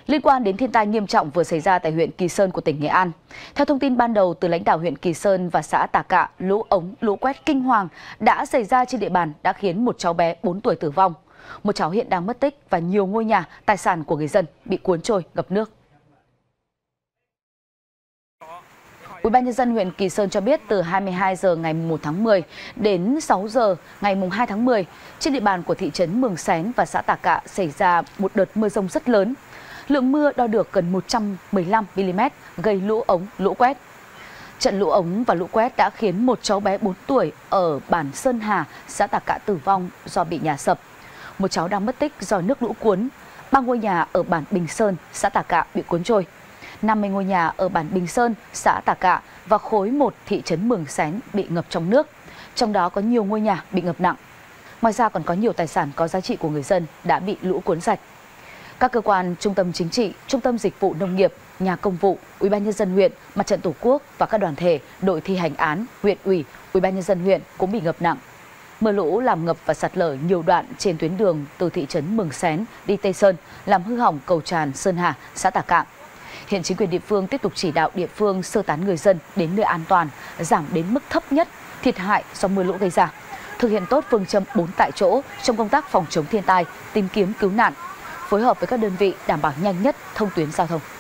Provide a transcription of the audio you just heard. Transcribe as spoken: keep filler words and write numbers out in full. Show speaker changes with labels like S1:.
S1: Liên quan đến thiên tai nghiêm trọng vừa xảy ra tại huyện Kỳ Sơn của tỉnh Nghệ An. Theo thông tin ban đầu từ lãnh đạo huyện Kỳ Sơn và xã Tà Cạ, lũ ống, lũ quét kinh hoàng đã xảy ra trên địa bàn đã khiến một cháu bé bốn tuổi tử vong. Một cháu hiện đang mất tích và nhiều ngôi nhà, tài sản của người dân bị cuốn trôi, ngập nước. Ủy ban nhân dân huyện Kỳ Sơn cho biết từ hai mươi hai giờ ngày mùng một tháng mười đến sáu giờ ngày mùng hai tháng mười, trên địa bàn của thị trấn Mường Xén và xã Tà Cạ xảy ra một đợt mưa dông rất lớn. Lượng mưa đo được gần một trăm mười lăm mi li mét, gây lũ ống, lũ quét. Trận lũ ống và lũ quét đã khiến một cháu bé bốn tuổi ở bản Sơn Hà, xã Tà Cạ tử vong do bị nhà sập. Một cháu đang mất tích do nước lũ cuốn. Ba ngôi nhà ở bản Bình Sơn, xã Tà Cạ bị cuốn trôi. năm mươi ngôi nhà ở bản Bình Sơn, xã Tà Cạ và khối một thị trấn Mường Xén bị ngập trong nước. Trong đó có nhiều ngôi nhà bị ngập nặng. Ngoài ra còn có nhiều tài sản có giá trị của người dân đã bị lũ cuốn sạch. Các cơ quan, trung tâm chính trị, trung tâm dịch vụ nông nghiệp, nhà công vụ, Ủy ban nhân dân huyện, Mặt trận Tổ quốc và các đoàn thể, đội thi hành án, huyện ủy, Ủy ban nhân dân huyện cũng bị ngập nặng. Mưa lũ làm ngập và sạt lở nhiều đoạn trên tuyến đường từ thị trấn Mường Xén đi Tây Sơn, làm hư hỏng cầu tràn Sơn Hà, xã Tà Cạ. Hiện chính quyền địa phương tiếp tục chỉ đạo địa phương sơ tán người dân đến nơi an toàn, giảm đến mức thấp nhất thiệt hại do mưa lũ gây ra. Thực hiện tốt phương châm bốn tại chỗ trong công tác phòng chống thiên tai, tìm kiếm cứu nạn, phối hợp với các đơn vị đảm bảo nhanh nhất thông tuyến giao thông.